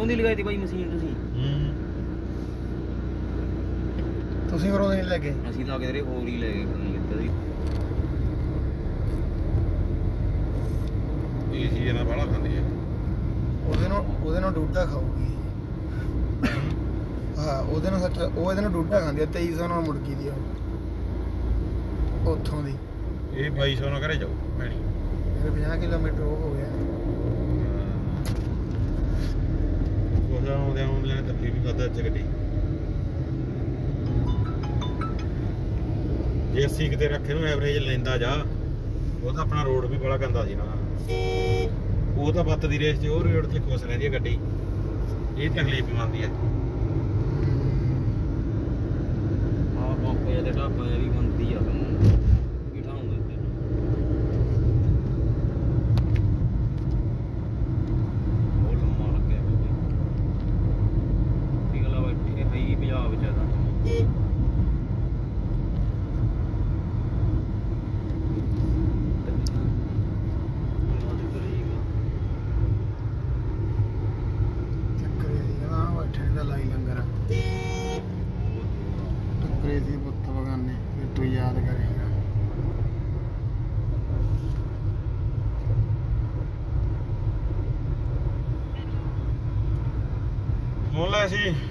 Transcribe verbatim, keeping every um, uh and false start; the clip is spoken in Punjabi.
ਦੀ ਲਗਾਈ ਤੀ ਬਾਈ ਮਸ਼ੀਨ ਤੁਸੀਂ ਤੁਸੀਂ ਕਰੋ ਨਹੀਂ ਲੈ ਕੇ ਅਸੀਂ ਤਾਂ ਕਿਧਰੇ ਹੋਰ ਹੀ ਲੈ ਗਏ ਪਤਾ ਨਹੀਂ ਕਿੱਦਾਂ ਦੀ ਇਹ ਚੀਜ਼ ਨਾਲ ਬਾਹਲਾ ਖਾਂਦੀ ਹੈ ਉਹਦੇ ਨਾਲ ਉਹਦੇ ਨਾਲ ਡੂਡਾ ਖਾਊਗੀ ਹਾਂ ਉਹਦੇ ਨਾਲ ਸੱਚ ਉਹ ਇਹਦੇ ਨਾਲ ਡੂਡਾ ਖਾਂਦੀ ਆ ਤੇਈ ਸੌ ਨਾਲ ਮੁੜਕੀ ਦੀ ਉਹ ਉੱਥੋਂ ਦੀ ਇਹ ਬਾਈ ਸੌ ਨਾਲ ਘਰੇ ਜਾਊ ਭੈਣੀ ਮੇਰੇ ਪੰਜਾਹ ਕਿਲੋਮੀਟਰ ਉਹ ਹੋ ਗਿਆ ਉਹਦਾ ਆਉਂਦੇ ਆਉਂਦੇ ਨੇ ਤੱਕੀ ਵੀ ਖਾਦਾ ਅੱਜ ਗੱਡੀ ਜੇ ਅੱਸੀ ਕਿਤੇ ਰੱਖੇ ਨੂੰ ਐਵਰੇਜ ਲੈਂਦਾ ਜਾ ਉਹ ਤਾਂ ਆਪਣਾ ਰੋਡ ਵੀ ਬੜਾ ਗੰਦਾ ਸੀ ਨਾ ਉਹ ਤਾਂ ਬੱਤ ਦੀ ਰੇਸ 'ਚ ਉਹ ਰੋਡ ਤੇ ਖੁਸ਼ ਰਹਿੰਦੀ ਹੈ ਗੱਡੀ ਇਹ ਤਕਲੀਫ ਮੰਨਦੀ ਹੈ ਆਹ ਪੰਪ ਜਾਂ ਤੇ ਢਾਬਾ ਜਾਂ ਵੀ ਬੰਦੀ ਆ ਤੈਨੂੰ ਕਿਠਾ ਹੁੰਦਾ ਇੱਥੇ ਉਹ ਲੰਮਾ ਲੱਗਿਆ ਬਈ ਠੀਕ ਲਾ ਬੈਠੇ ਹੈ ਹੀ ਪੰਜਾਬ ਚ ਤਾਂ ਚੱਕਰੇ ਸੀ ਕਹਿੰਦਾ ਬੈਠੇ ਦਾ ਲਾਈ ਲੰਗਰ ਟੱਕਰੇ ਸੀ ਪੁੱਤ ਬਗਾਨੇ ਫਿਰ ਤੂੰ ਯਾਦ ਕਰੇਗਾ ਹੁਣ ਲੈ ਸੀ